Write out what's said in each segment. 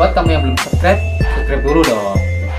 Buat kamu yang belum subscribe, subscribe dulu dong.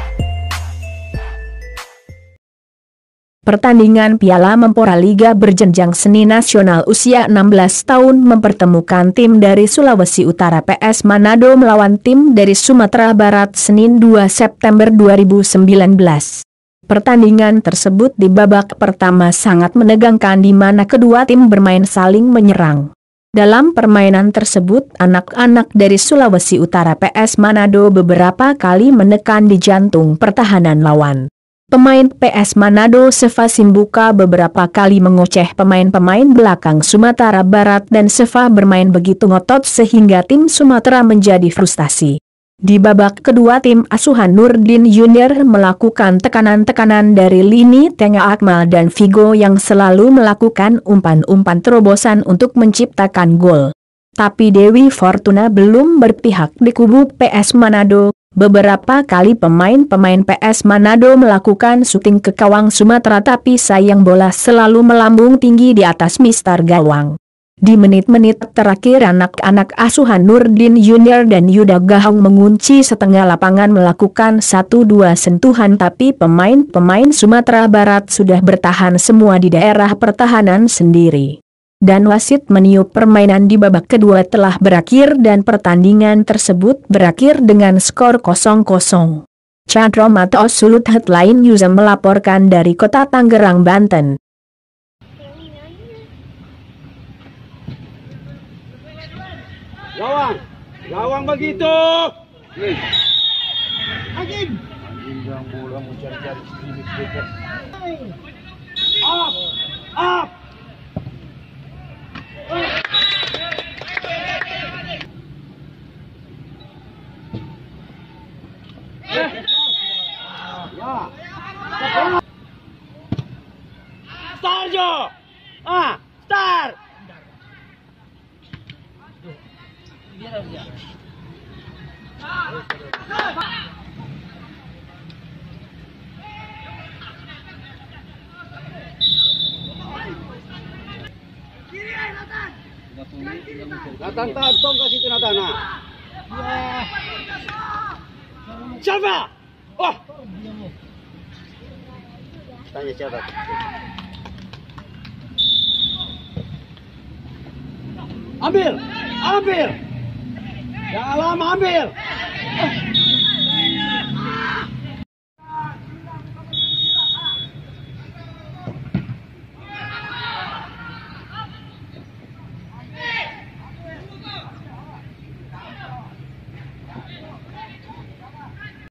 Pertandingan Piala Menpora Liga berjenjang seni nasional usia 16 tahun mempertemukan tim dari Sulawesi Utara PS Manado melawan tim dari Sumatera Barat Senin 2 September 2019. Pertandingan tersebut di babak pertama sangat menegangkan di mana kedua tim bermain saling menyerang. Dalam permainan tersebut anak-anak dari Sulawesi Utara PS Manado beberapa kali menekan di jantung pertahanan lawan. Pemain PS Manado Seva Simbuka beberapa kali mengoceh pemain-pemain belakang Sumatera Barat dan Seva bermain begitu ngotot sehingga tim Sumatera menjadi frustasi. Di babak kedua tim asuhan Nurdin Junior melakukan tekanan-tekanan dari lini tengah Akmal dan Vigo yang selalu melakukan umpan-umpan terobosan untuk menciptakan gol. Tapi Dewi Fortuna belum berpihak di kubu PS Manado. Beberapa kali pemain-pemain PS Manado melakukan syuting ke gawang Sumatera tapi sayang bola selalu melambung tinggi di atas mistar gawang. Di menit-menit terakhir anak-anak asuhan Nurdin Junior dan Yuda Gahong mengunci setengah lapangan melakukan 1-2 sentuhan tapi pemain-pemain Sumatera Barat sudah bertahan semua di daerah pertahanan sendiri. Dan wasit meniup permainan di babak kedua telah berakhir dan pertandingan tersebut berakhir dengan skor 0-0. Chandra Mato Sulut Headline News melaporkan dari Kota Tangerang, Banten. Gawang begitu. Hakim yang bola mau cari-cari sedikit. Up. Star Jo. Star. Nathan tong ke situ Nathan. Siapa? Oh. Tanya siapa? Ambil. Dalam ambil.